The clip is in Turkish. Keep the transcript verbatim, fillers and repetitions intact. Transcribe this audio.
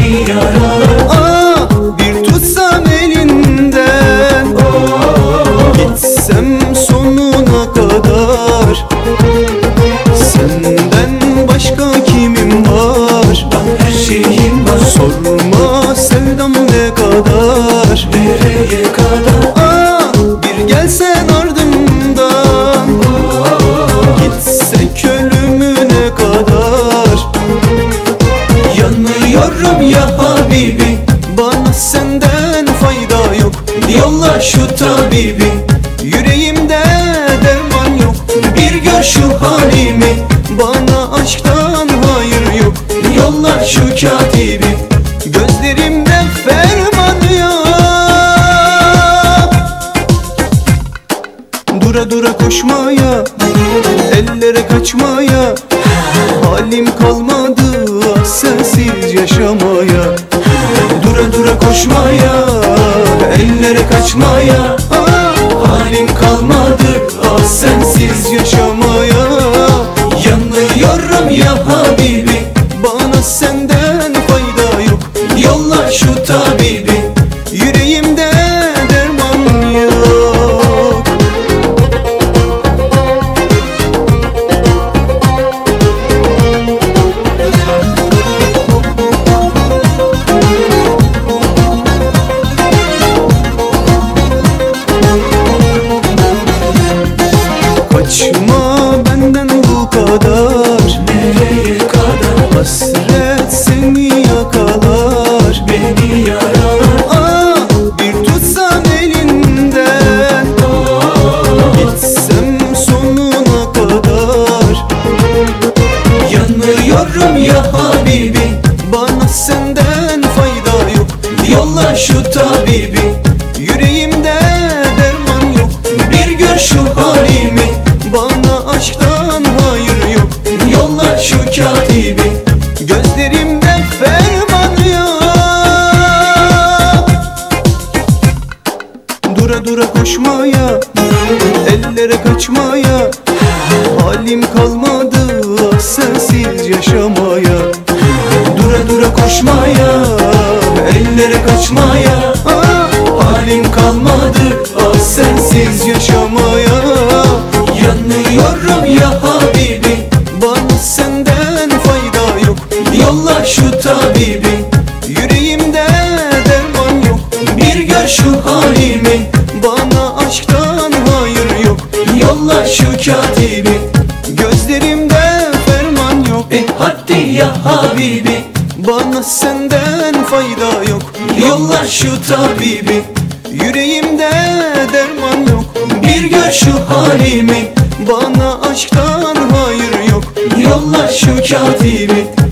beni yaralar. Ah, bir tutsam elinden, gitsem sonuna kadar. Senden başka kimim var? Bak her şeyim var. Sorma sevdam ne kadar, Nereye kadar? ah, bir gelsen ardımdan, gitsek ölümüne kadar. Yanıyorum ya Habibi, Bana senden fayda yok, yolla şu tabibi. yüreğimde derman yok. Bir gör şu halimi, Bana aşktan hayır yok, yolla şu katibi. gözlerimde ferman yok. Dura dura koşmaya, ellere kaçmaya, halim kalmadı ah sensiz yaşamaya. Dura dura koşmaya, ellere kaçmaya, Ah, halim kalmadı ah sensiz yaşamaya. Yanıyorum ya Habibi, bana senden fayda yok, yolla şu tabibi. yüreğimde derman yok. Kaçma benden bu kadar, Nereye kadar? hasret seni yakalar. Beni yaralar. Ah, bir tutsam elinden, gitsem sonuna kadar. Yanıyorum ya Habibi, Bana senden fayda yok, yolla şu tabibi. yüreğimde derman yok. Bir gör şu halimi, Bana aşktan hayır yok, yolla şu katibi. gözlerimde ferman yok. Dura dura koşmaya, ellere kaçmaya, halim kalmadı ah sensiz yaşamaya. Dura dura koşmaya, ellere kaçmaya, Ah, halim kalmadı ah sensiz yaşamaya. Yanıyorum ya Habibi, bana senden fayda yok, yolla şu tabibi. yüreğimde derman yok. Bir gör şu halimi, Bana aşktan hayır yok, yolla şu katibi. gözlerimde ferman yok. E hadi ya Habibi, Bana senden fayda yok, yolla şu tabibi. yüreğimde derman yok. Bir gör şu halimi, Bana aşktan hayır yok, yolla şu katibi.